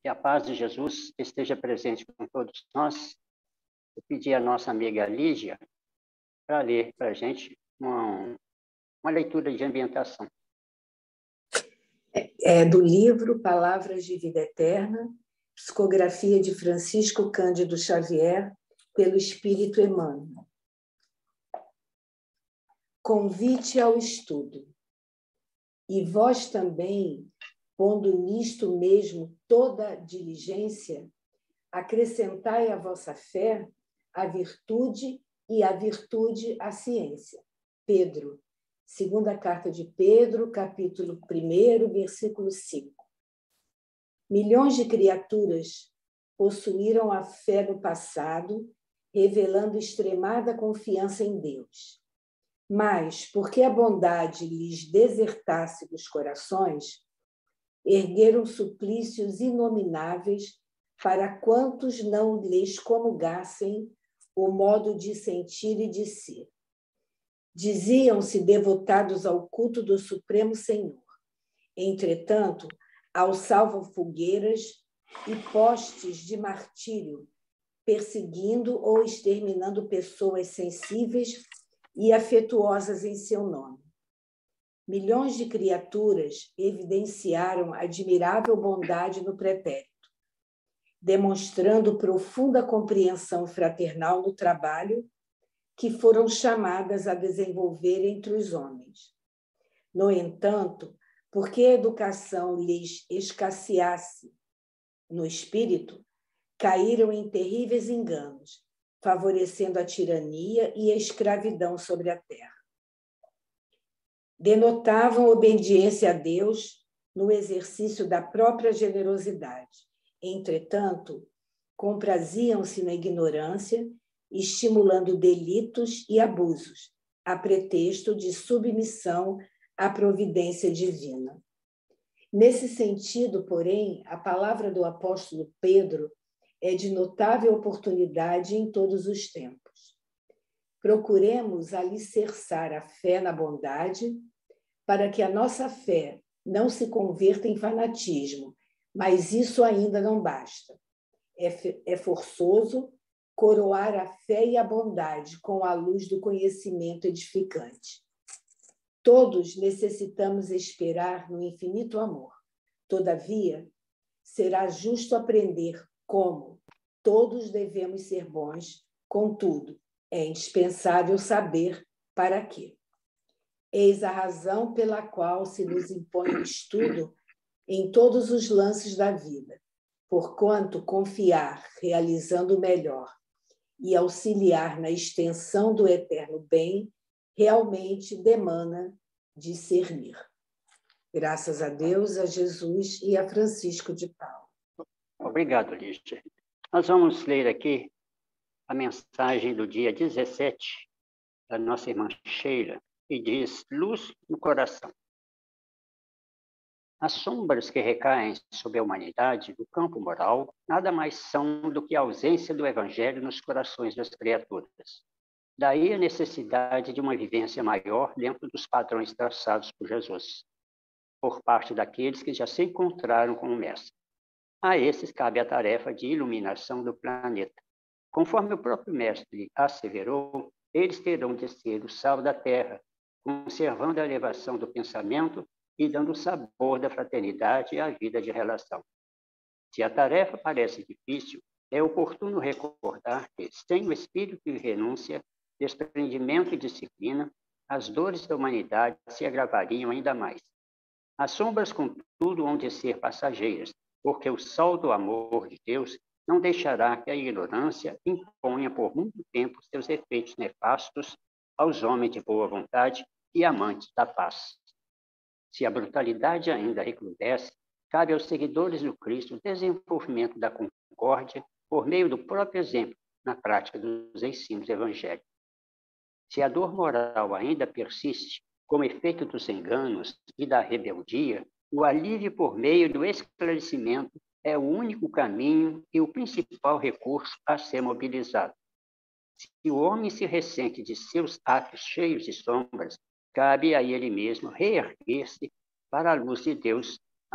Que a paz de Jesus esteja presente com todos nós. Eu pedi à nossa amiga Lígia para ler para a gente uma leitura de ambientação. É do livro Palavras de Vida Eterna, psicografia de Francisco Cândido Xavier, pelo Espírito Emmanuel. Convite ao estudo. E vós também, pondo nisto mesmo toda diligência, acrescentai à vossa fé a virtude e a virtude a ciência. Pedro, segunda carta de Pedro, capítulo 1, versículo 5. Milhões de criaturas possuíram a fé no passado, revelando extremada confiança em Deus. Mas, porque a bondade lhes desertasse dos corações, ergueram suplícios inomináveis para quantos não lhes comungassem o modo de sentir e de ser. Diziam-se devotados ao culto do Supremo Senhor. Entretanto, alçavam fogueiras e postes de martírio, perseguindo ou exterminando pessoas sensíveis e afetuosas em seu nome. Milhões de criaturas evidenciaram admirável bondade no pretérito, demonstrando profunda compreensão fraternal no trabalho que foram chamadas a desenvolver entre os homens. No entanto, porque a educação lhes escasseasse no espírito, caíram em terríveis enganos, favorecendo a tirania e a escravidão sobre a terra. Denotavam obediência a Deus no exercício da própria generosidade. Entretanto, compraziam-se na ignorância, estimulando delitos e abusos, a pretexto de submissão à providência divina. Nesse sentido, porém, a palavra do apóstolo Pedro é de notável oportunidade em todos os tempos. Procuremos alicerçar a fé na bondade, para que a nossa fé não se converta em fanatismo, mas isso ainda não basta. É forçoso coroar a fé e a bondade com a luz do conhecimento edificante. Todos necessitamos esperar no infinito amor. Todavia, será justo aprender como todos devemos ser bons, contudo, é indispensável saber para quê. Eis a razão pela qual se nos impõe o estudo em todos os lances da vida, porquanto confiar realizando o melhor e auxiliar na extensão do eterno bem realmente demanda discernir. Graças a Deus, a Jesus e a Francisco de Paula. Obrigado, Lígia. Nós vamos ler aqui a mensagem do dia 17 da nossa irmã Sheila, que diz: luz no coração. As sombras que recaem sobre a humanidade do campo moral nada mais são do que a ausência do Evangelho nos corações das criaturas. Daí a necessidade de uma vivência maior dentro dos padrões traçados por Jesus, por parte daqueles que já se encontraram com o Mestre. A esses cabe a tarefa de iluminação do planeta. Conforme o próprio Mestre asseverou, eles terão de ser o sal da terra, conservando a elevação do pensamento e dando o sabor da fraternidade à vida de relação. Se a tarefa parece difícil, é oportuno recordar que, sem o espírito de renúncia, desprendimento e disciplina, as dores da humanidade se agravariam ainda mais. As sombras, contudo, hão de ser passageiras, porque o sol do amor de Deus não deixará que a ignorância imponha por muito tempo seus efeitos nefastos aos homens de boa vontade e amantes da paz. Se a brutalidade ainda recrudesce, cabe aos seguidores do Cristo o desenvolvimento da concórdia por meio do próprio exemplo na prática dos ensinos evangélicos. Se a dor moral ainda persiste, como efeito dos enganos e da rebeldia, o alívio por meio do esclarecimento é o único caminho e o principal recurso a ser mobilizado. Se o homem se ressente de seus atos cheios de sombras, cabe a ele mesmo reerguer-se para a luz de Deus,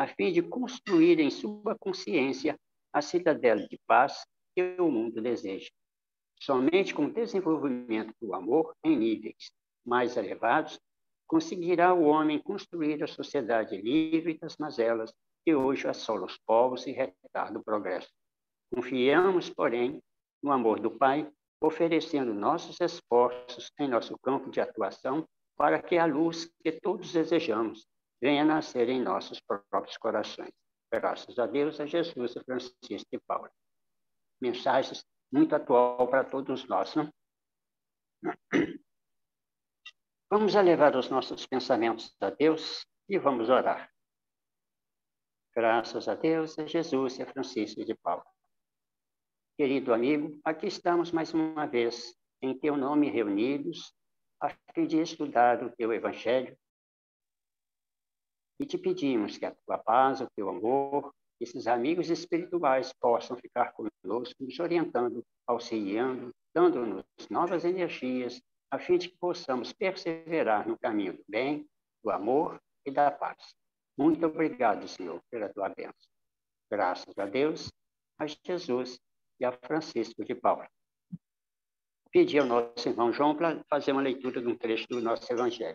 a fim de construir em sua consciência a cidadela de paz que o mundo deseja. Somente com o desenvolvimento do amor em níveis mais elevados, conseguirá o homem construir a sociedade livre das mazelas que hoje assola os povos e retarda o progresso. Confiamos, porém, no amor do Pai, oferecendo nossos esforços em nosso campo de atuação para que a luz que todos desejamos venha nascer em nossos próprios corações. Graças a Deus, a Jesus, a Francisco de Paula. Mensagens muito atual para todos nós, não? Vamos elevar os nossos pensamentos a Deus e vamos orar. Graças a Deus, a Jesus e a Francisco de Paula. Querido amigo, aqui estamos mais uma vez, em teu nome reunidos, a fim de estudar o teu Evangelho, e te pedimos que a tua paz, o teu amor, esses amigos espirituais possam ficar conosco, nos orientando, auxiliando, dando-nos novas energias, a fim de que possamos perseverar no caminho do bem, do amor e da paz. Muito obrigado, Senhor, pela tua bênção. Graças a Deus, a Jesus e a Francisco de Paula. Pedi ao nosso irmão João para fazer uma leitura de um trecho do nosso Evangelho.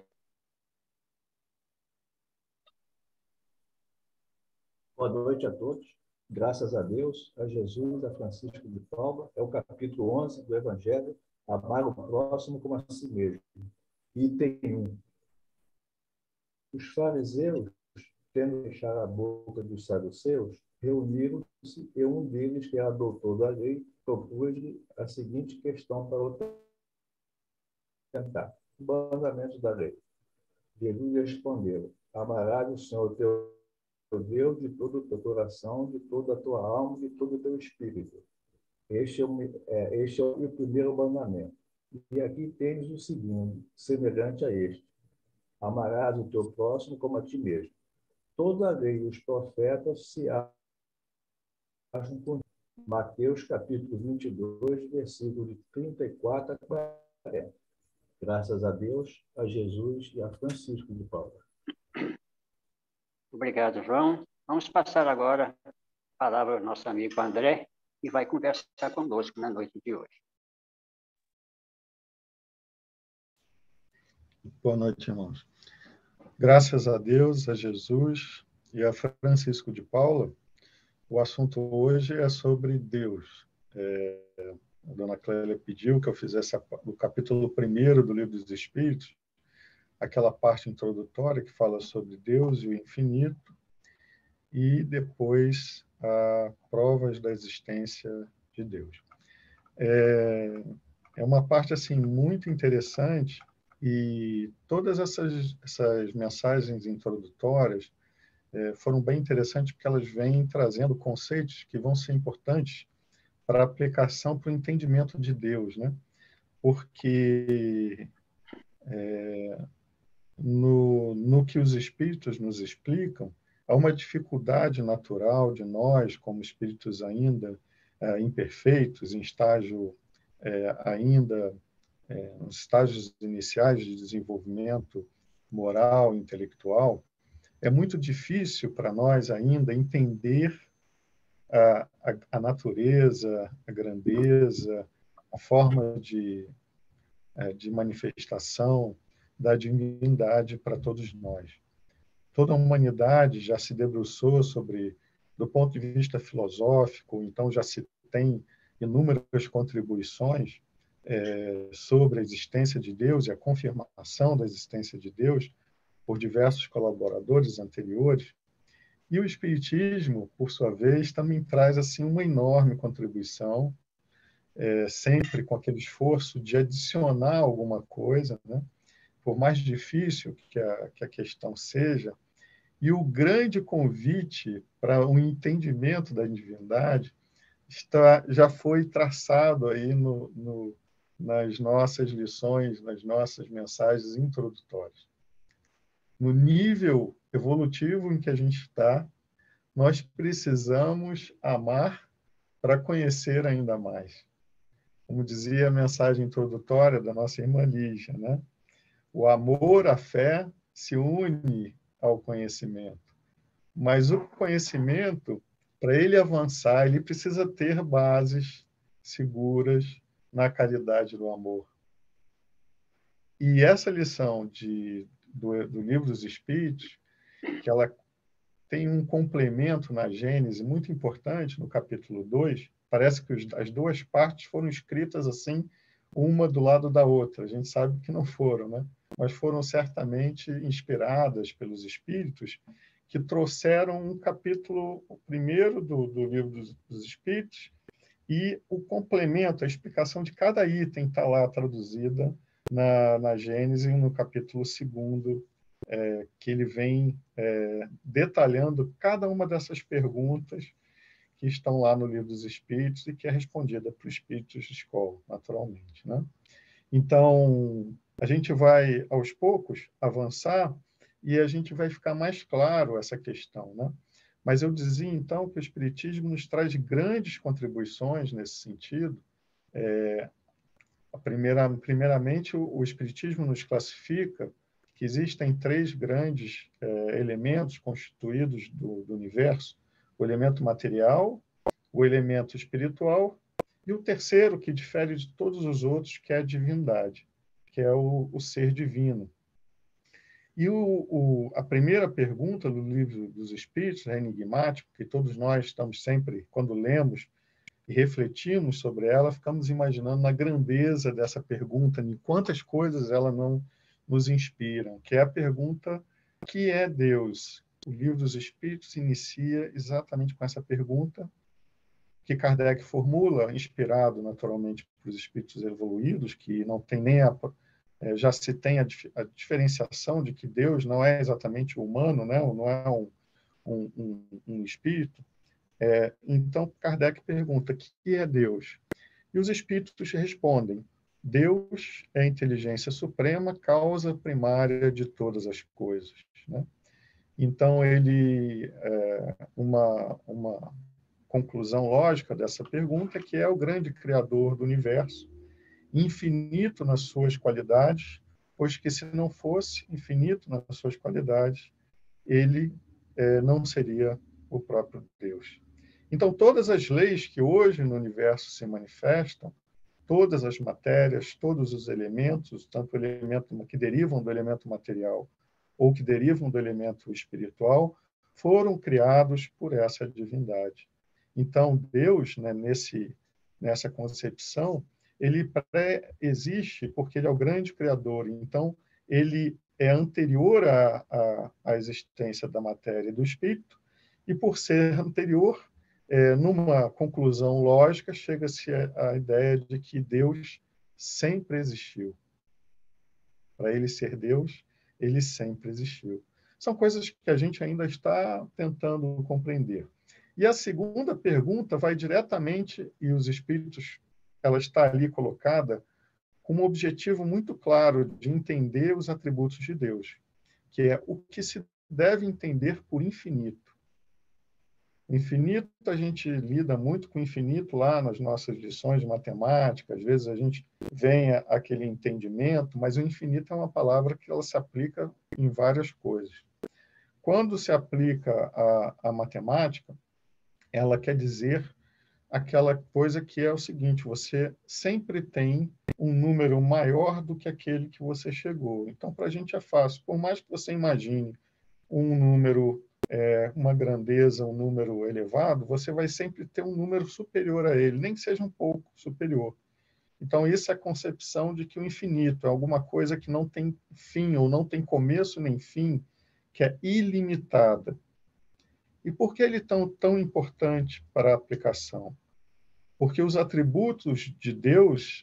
Boa noite a todos. Graças a Deus, a Jesus, a Francisco de Paula, é o capítulo 11 do Evangelho, amar o próximo como a si mesmo. Item 1. Os fariseus, tendo fechado a boca dos saduceus, reuniram-se e um deles, que era doutor da lei, propôs-lhe a seguinte questão para o tentar: o mandamento da lei. Jesus respondeu: amarás o Senhor teu Deus de todo o teu coração, de toda a tua alma, de todo o teu espírito. Este é o primeiro mandamento. E aqui tens o segundo, semelhante a este: amarás o teu próximo como a ti mesmo. Toda a lei e os profetas se acham com Mateus capítulo 22, versículo de 34 a 40. Graças a Deus, a Jesus e a Francisco de Paula. Obrigado, João. Vamos passar agora a palavra ao nosso amigo André, que vai conversar conosco na noite de hoje. Boa noite, irmãos. Graças a Deus, a Jesus e a Francisco de Paula, o assunto hoje é sobre Deus. A dona Clélia pediu que eu fizesse o capítulo 1º do Livro dos Espíritos, aquela parte introdutória que fala sobre Deus e o infinito, e depois provas da existência de Deus. É uma parte assim muito interessante, e todas essas mensagens introdutórias foram bem interessantes, porque elas vêm trazendo conceitos que vão ser importantes para a aplicação, para o entendimento de Deus, né? Porque no que os espíritos nos explicam, há uma dificuldade natural de nós, como espíritos ainda imperfeitos, em estágio ainda nos estágios iniciais de desenvolvimento moral, intelectual. É muito difícil para nós ainda entender a natureza, a grandeza, a forma de manifestação da divindade para todos nós. Toda a humanidade já se debruçou sobre, do ponto de vista filosófico, então já se tem inúmeras contribuições sobre a existência de Deus e a confirmação da existência de Deus por diversos colaboradores anteriores. E o Espiritismo, por sua vez, também traz assim uma enorme contribuição, sempre com aquele esforço de adicionar alguma coisa, né? Por mais difícil que a questão seja. E o grande convite para um entendimento da divindade já foi traçado aí nas nossas lições, nas nossas mensagens introdutórias. No nível evolutivo em que a gente está, nós precisamos amar para conhecer ainda mais. Como dizia a mensagem introdutória da nossa irmã Lígia, né? O amor, a fé, se une ao conhecimento. Mas o conhecimento, para ele avançar, ele precisa ter bases seguras na caridade do amor. E essa lição do Livro dos Espíritos, que ela tem um complemento na Gênese muito importante, no capítulo 2, parece que as duas partes foram escritas assim, uma do lado da outra. A gente sabe que não foram, né? Mas foram certamente inspiradas pelos Espíritos, que trouxeram um capítulo, o primeiro do Livro dos Espíritos, e o complemento, a explicação de cada item está lá traduzida na Gênese, no capítulo 2, que ele vem detalhando cada uma dessas perguntas que estão lá no Livro dos Espíritos e que é respondida por espíritos de escola, naturalmente, né? Então, a gente vai, aos poucos, avançar e a gente vai ficar mais claro essa questão, né? Mas eu dizia, então, que o Espiritismo nos traz grandes contribuições nesse sentido. Primeiramente, o Espiritismo nos classifica que existem 3 grandes elementos constituídos do universo: o elemento material, o elemento espiritual e o terceiro, que difere de todos os outros, que é a divindade, que é o ser divino. E a primeira pergunta do Livro dos Espíritos, é enigmático, que todos nós estamos sempre, quando lemos e refletimos sobre ela, ficamos imaginando na grandeza dessa pergunta, em quantas coisas ela não nos inspiram, que é a pergunta: que é Deus? O Livro dos Espíritos inicia exatamente com essa pergunta, que Kardec formula, inspirado naturalmente por os espíritos evoluídos, que não tem nem já se tem a diferenciação de que Deus não é exatamente o humano, né? Não é um espírito. Então, Kardec pergunta: o que é Deus? E os espíritos respondem: Deus é a inteligência suprema, causa primária de todas as coisas, né? Então, uma conclusão lógica dessa pergunta é que é o grande criador do universo, infinito nas suas qualidades, pois que se não fosse infinito nas suas qualidades, ele não seria o próprio Deus. Então, todas as leis que hoje no universo se manifestam, todas as matérias, todos os elementos, tanto que derivam do elemento material ou que derivam do elemento espiritual, foram criados por essa divindade. Então, Deus, né, nessa concepção, ele pré-existe porque ele é o grande criador. Então, ele é anterior à existência da matéria e do espírito, e por ser anterior, numa conclusão lógica, chega-se à ideia de que Deus sempre existiu. Para ele ser Deus, ele sempre existiu. São coisas que a gente ainda está tentando compreender. E a segunda pergunta vai diretamente, e os espíritos, ela está ali colocada com um objetivo muito claro de entender os atributos de Deus, que é o que se deve entender por infinito. O infinito, a gente lida muito com o infinito lá nas nossas lições de matemática, às vezes a gente vem aquele entendimento, mas o infinito é uma palavra que ela se aplica em várias coisas. Quando se aplica à matemática, ela quer dizer aquela coisa que é o seguinte: você sempre tem um número maior do que aquele que você chegou. Então, para a gente é fácil. Por mais que você imagine um número, uma grandeza, um número elevado, você vai sempre ter um número superior a ele, nem que seja um pouco superior. Então, isso é a concepção de que o infinito é alguma coisa que não tem fim, ou não tem começo nem fim, que é ilimitada. E por que ele é tão importante para a aplicação? Porque os atributos de Deus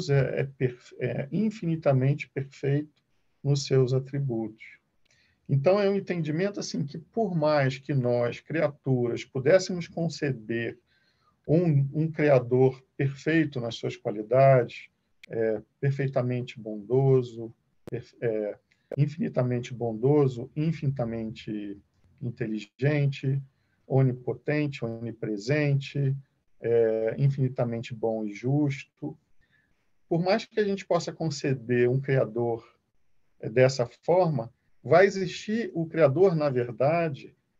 é infinitamente perfeito nos seus atributos. Então, é um entendimento assim que, por mais que nós, criaturas, pudéssemos conceber um Criador perfeito nas suas qualidades, perfeitamente bondoso, infinitamente bondoso, infinitamente inteligente, onipotente, onipresente, infinitamente bom e justo. Por mais que a gente possa conceber um Criador dessa forma, vai existir o Criador, na verdade,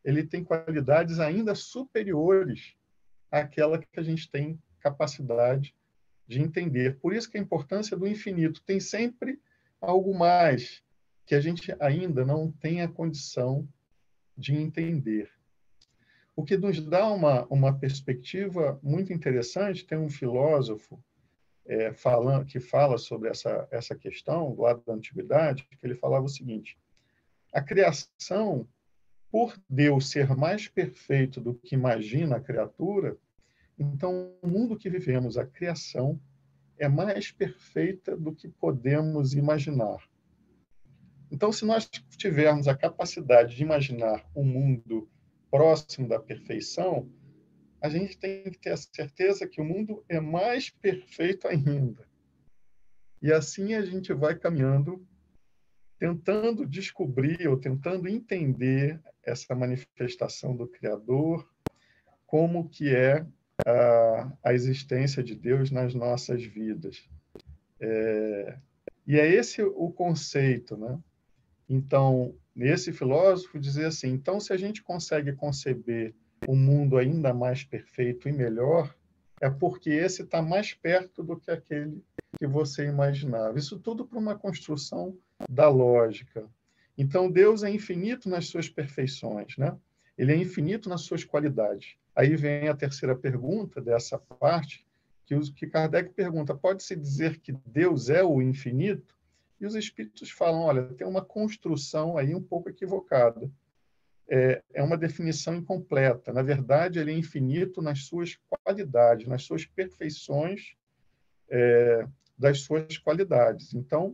ele tem qualidades ainda superiores àquela que a gente tem capacidade de entender. Por isso que a importância do infinito. Tem sempre algo mais que a gente ainda não tem a condição de entender. O que nos dá uma perspectiva muito interessante. Tem um filósofo que fala sobre essa questão, do lado da antiguidade, que ele falava o seguinte: a criação, por Deus ser mais perfeito do que imagina a criatura, então o mundo que vivemos, a criação, é mais perfeita do que podemos imaginar. Então, se nós tivermos a capacidade de imaginar um mundo próximo da perfeição, a gente tem que ter a certeza que o mundo é mais perfeito ainda. E assim a gente vai caminhando, tentando descobrir ou tentando entender essa manifestação do Criador, como que é a existência de Deus nas nossas vidas. E é esse o conceito, né? Então, esse filósofo dizia assim: então, se a gente consegue conceber um mundo ainda mais perfeito e melhor, é porque esse está mais perto do que aquele que você imaginava. Isso tudo para uma construção da lógica. Então, Deus é infinito nas suas perfeições, né? Ele é infinito nas suas qualidades. Aí vem a terceira pergunta dessa parte, que Kardec pergunta: pode-se dizer que Deus é o infinito? E os espíritos falam: olha, tem uma construção aí um pouco equivocada. É uma definição incompleta. Na verdade, ele é infinito nas suas qualidades, nas suas perfeições das suas qualidades. Então,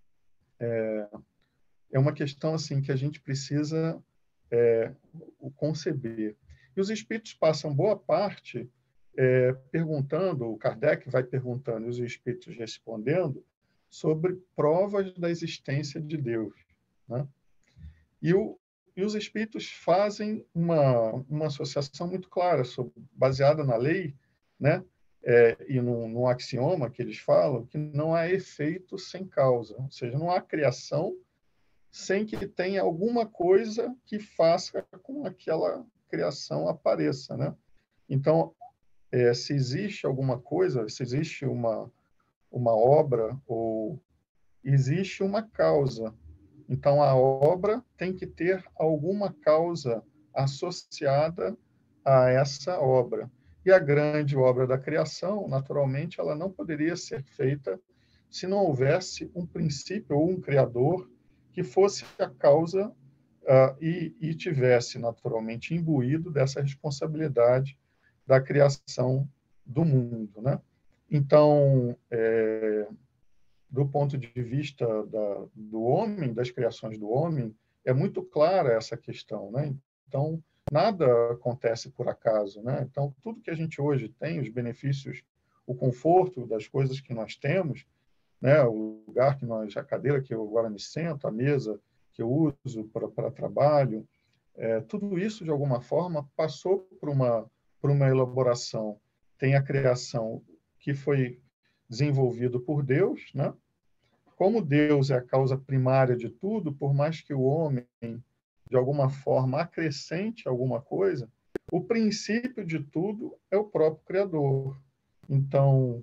é uma questão assim que a gente precisa conceber. E os espíritos passam boa parte perguntando, o Kardec vai perguntando e os espíritos respondendo sobre provas da existência de Deus, né? E os espíritos fazem uma associação muito clara, baseada na lei, né? E num axioma que eles falam, que não há efeito sem causa, ou seja, não há criação sem que tenha alguma coisa que faça com que aquela criação apareça, né? Então, se existe alguma coisa, se existe uma obra, ou existe uma causa. Então, a obra tem que ter alguma causa associada a essa obra. E a grande obra da criação, naturalmente, ela não poderia ser feita se não houvesse um princípio ou um criador que fosse a causa e tivesse, naturalmente, imbuído dessa responsabilidade da criação do mundo, né? Então, do ponto de vista do homem, das criações do homem, é muito clara essa questão, né? Então, nada acontece por acaso, né? Então, tudo que a gente hoje tem, os benefícios, o conforto das coisas que nós temos, né? O lugar que nós, a cadeira que eu agora me sento, a mesa que eu uso para trabalho, tudo isso, de alguma forma, passou por uma elaboração. Tem a criação que foi desenvolvido por Deus, né? Como Deus é a causa primária de tudo, por mais que o homem, de alguma forma, acrescente alguma coisa, o princípio de tudo é o próprio Criador. Então,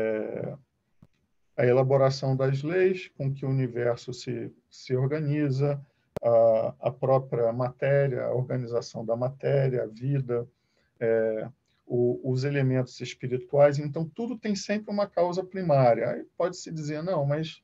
a elaboração das leis com que o universo se organiza, a própria matéria, a organização da matéria, a vida, os elementos espirituais. Então, tudo tem sempre uma causa primária. Aí pode-se dizer: não, mas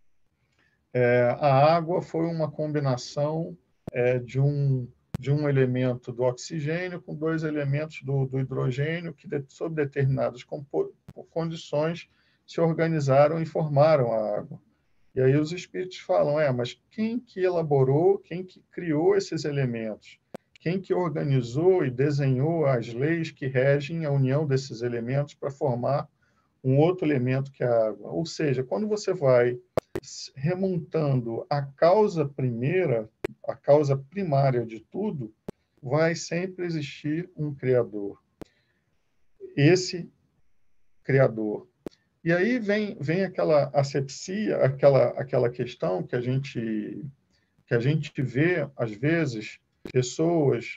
a água foi uma combinação de um elemento do oxigênio com dois elementos do hidrogênio que, sob determinadas condições, se organizaram e formaram a água. E aí os espíritos falam: mas quem que elaborou, quem que criou esses elementos? Quem que organizou e desenhou as leis que regem a união desses elementos para formar um outro elemento que é a água? Ou seja, quando você vai remontando a causa primeira, a causa primária de tudo, vai sempre existir um Criador. Esse Criador. E aí vem aquela asepsia, aquela questão que a gente vê, às vezes, pessoas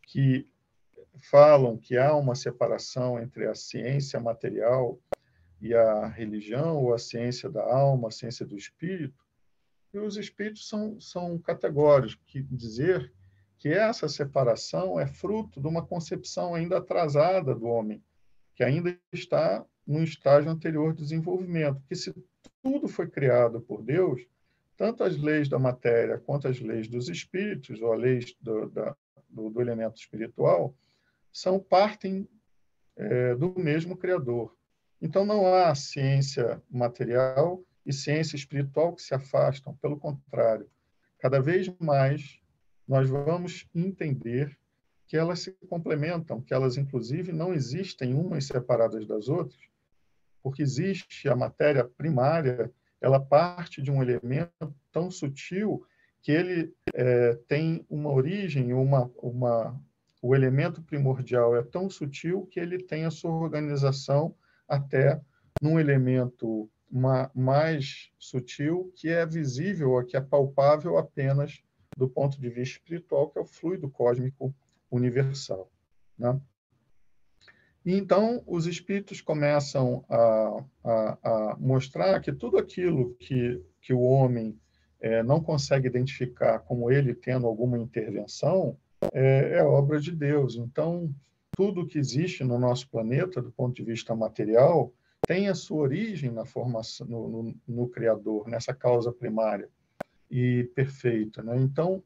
que falam que há uma separação entre a ciência material e a religião, ou a ciência da alma, a ciência do espírito, e os espíritos são categóricos, que dizer que essa separação é fruto de uma concepção ainda atrasada do homem, que ainda está num estágio anterior de desenvolvimento, que se tudo foi criado por Deus, tanto as leis da matéria quanto as leis dos espíritos, ou as leis do elemento espiritual, partem do mesmo Criador. Então, não há ciência material e ciência espiritual que se afastam, pelo contrário, cada vez mais nós vamos entender que elas se complementam, que elas, inclusive, não existem umas separadas das outras, porque existe a matéria primária, ela parte de um elemento tão sutil que ele tem uma origem, o elemento primordial é tão sutil que ele tem a sua organização até num elemento mais sutil, que é visível, que é palpável apenas do ponto de vista espiritual, que é o fluido cósmico universal, né? E então os espíritos começam a mostrar que tudo aquilo que o homem não consegue identificar como ele tendo alguma intervenção é obra de Deus. Então, tudo que existe no nosso planeta, do ponto de vista material, tem a sua origem na formação, no Criador, nessa causa primária e perfeita, né? Então,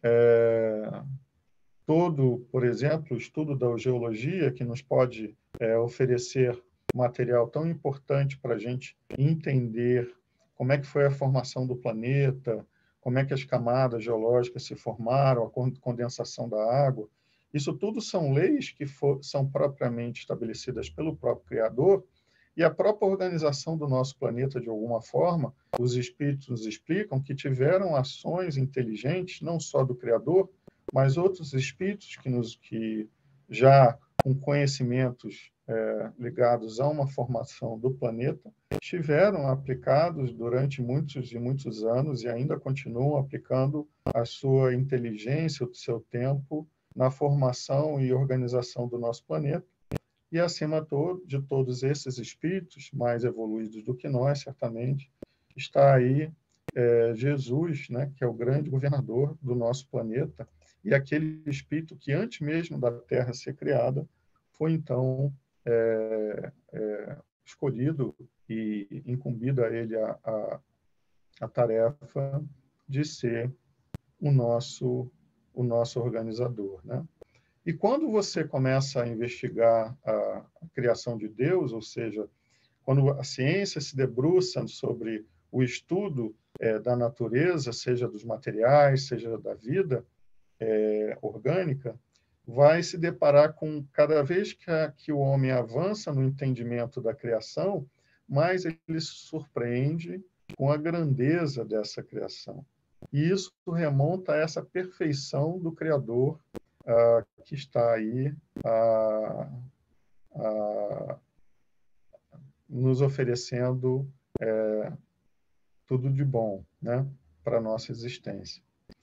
por exemplo, o estudo da geologia, que nos pode oferecer material tão importante para a gente entender como é que foi a formação do planeta, como é que as camadas geológicas se formaram, a condensação da água. Isso tudo são leis que são propriamente estabelecidas pelo próprio Criador, e a própria organização do nosso planeta, de alguma forma, os espíritos nos explicam que tiveram ações inteligentes, não só do Criador, mas outros espíritos que já com conhecimentos ligados a uma formação do planeta, estiveram aplicados durante muitos e muitos anos e ainda continuam aplicando a sua inteligência, o seu tempo, na formação e organização do nosso planeta. E, acima de todos esses espíritos, mais evoluídos do que nós, certamente, está aí Jesus, né, que é o grande governador do nosso planeta, e aquele espírito que, antes mesmo da Terra ser criada, foi, então, escolhido e incumbido a ele a tarefa de ser o nosso organizador, né? E quando você começa a investigar a criação de Deus, ou seja, quando a ciência se debruça sobre o estudo da natureza, seja dos materiais, seja da vida orgânica, vai se deparar com, cada vez que o homem avança no entendimento da criação, mais ele se surpreende com a grandeza dessa criação. E isso remonta a essa perfeição do Criador que está aí nos oferecendo tudo de bom, né, para a nossa existência.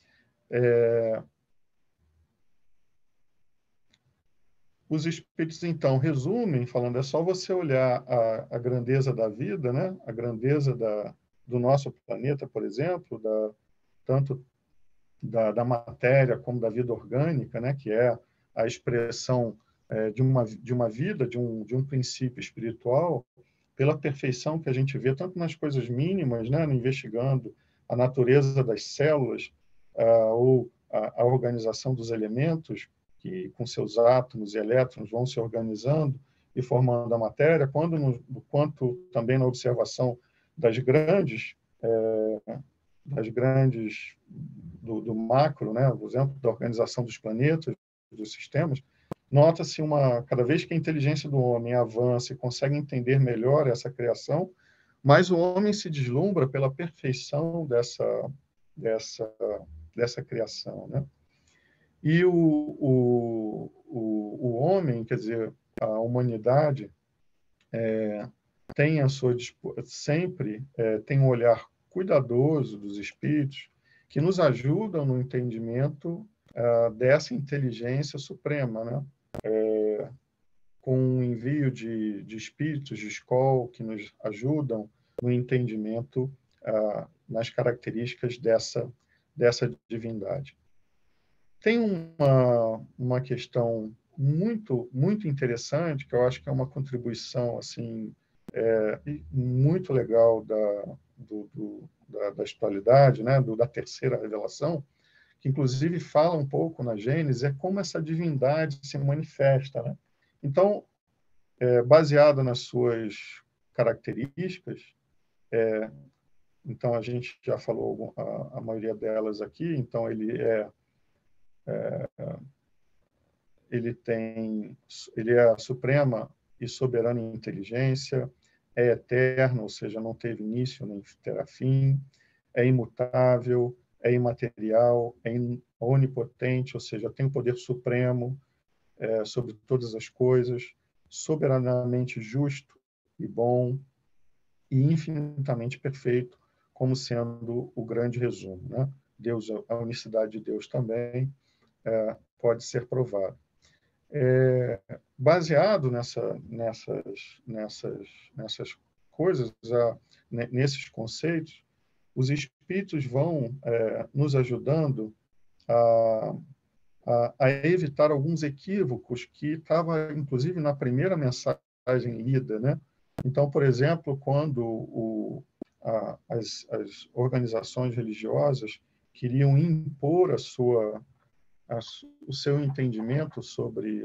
Os espíritos, então, resumem, falando, é só você olhar a grandeza da vida, né, a grandeza do nosso planeta, por exemplo, tanto da matéria como da vida orgânica, né, que é a expressão de uma vida, de um princípio espiritual, pela perfeição que a gente vê tanto nas coisas mínimas, né, investigando a natureza das células, ou a organização dos elementos, que com seus átomos e elétrons vão se organizando e formando a matéria, quanto também na observação das grandes do macro, né, por exemplo, da organização dos planetas, dos sistemas, nota-se cada vez que a inteligência do homem avança e consegue entender melhor essa criação, mais o homem se deslumbra pela perfeição dessa criação, né? E o homem, quer dizer, a humanidade, tem sempre tem um olhar cuidadoso dos espíritos que nos ajudam no entendimento dessa inteligência suprema, né? Com o envio de espíritos de escola que nos ajudam no entendimento nas características dessa divindade. Tem uma questão muito interessante, que eu acho que é uma contribuição assim, muito legal da espiritualidade, né? Da terceira revelação, que inclusive fala um pouco na Gênesis, é como essa divindade se manifesta, né? Então, baseado nas suas características, então a gente já falou a maioria delas aqui, então ele é a suprema e soberana inteligência, é eterno, ou seja, não teve início nem terá fim, é imutável, é imaterial, é onipotente, ou seja, tem o poder supremo sobre todas as coisas, soberanamente justo e bom e infinitamente perfeito, como sendo o grande resumo, né? Deus, a unicidade de Deus também pode ser provada. Baseado nessas coisas, nesses conceitos, os espíritos vão nos ajudando a evitar alguns equívocos que estavam, inclusive, na primeira mensagem lida, né? Então, por exemplo, quando as organizações religiosas queriam impor o seu entendimento sobre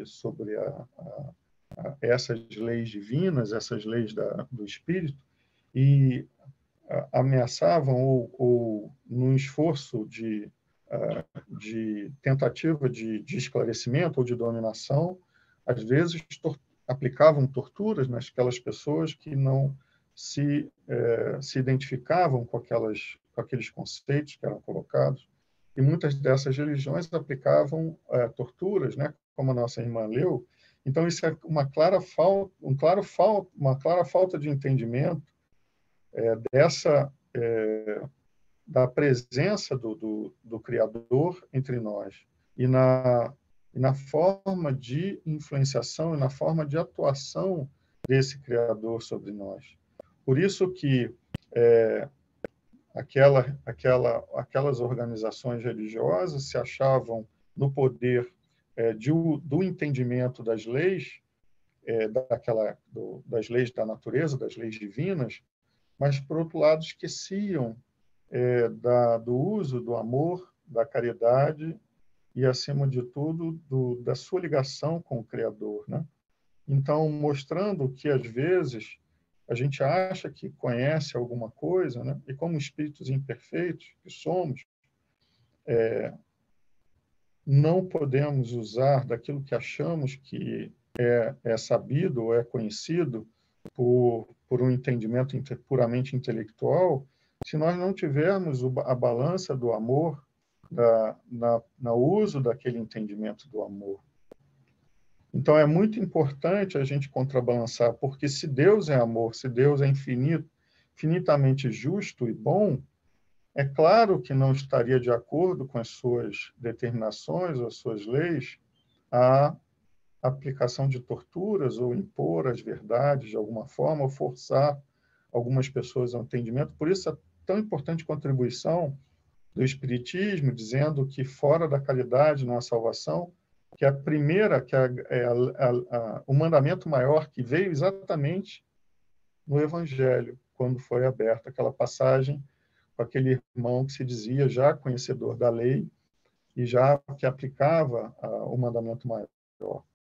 essas leis divinas, essas leis do Espírito, e ameaçavam ou num esforço de tentativa de esclarecimento ou de dominação, às vezes aplicavam torturas naquelas pessoas que não se identificavam com aqueles conceitos que eram colocados. E muitas dessas religiões aplicavam torturas, né, como a nossa irmã leu. Então, isso é uma clara falta de entendimento da presença do Criador entre nós e na forma de influenciação e na forma de atuação desse Criador sobre nós. Por isso que aquelas organizações religiosas se achavam no poder do entendimento das leis, das leis da natureza, das leis divinas, mas, por outro lado, esqueciam do uso do amor, da caridade e, acima de tudo, da sua ligação com o Criador, né? Então, mostrando que, às vezes, a gente acha que conhece alguma coisa, né? E como espíritos imperfeitos que somos, não podemos usar daquilo que achamos que é sabido ou é conhecido por um entendimento puramente intelectual, se nós não tivermos a balança do amor no uso daquele entendimento do amor. Então, é muito importante a gente contrabalançar, porque se Deus é amor, se Deus é infinitamente justo e bom, é claro que não estaria de acordo com as suas determinações ou as suas leis a aplicação de torturas ou impor as verdades de alguma forma ou forçar algumas pessoas ao entendimento. Por isso é tão importante a contribuição do Espiritismo, dizendo que fora da caridade não há salvação, que a primeira, que o mandamento maior que veio exatamente no Evangelho, quando foi aberta aquela passagem com aquele irmão que se dizia já conhecedor da lei e já que aplicava o mandamento maior.